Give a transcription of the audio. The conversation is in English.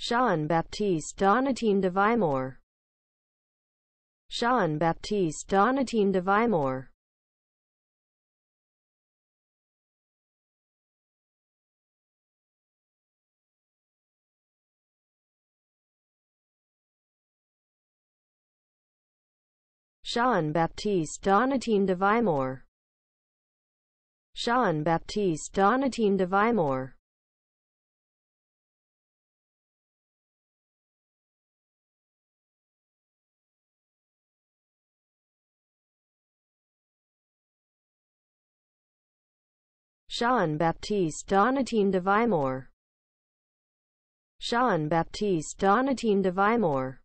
Baptiste Donatien de Vimeur. Baptiste Donatien de Vimeur. Baptiste Donatien de Vimeur. Baptiste Donatien de Vimeur. Baptiste Donatien de Vimeur. Baptiste Donatien de Vimeur.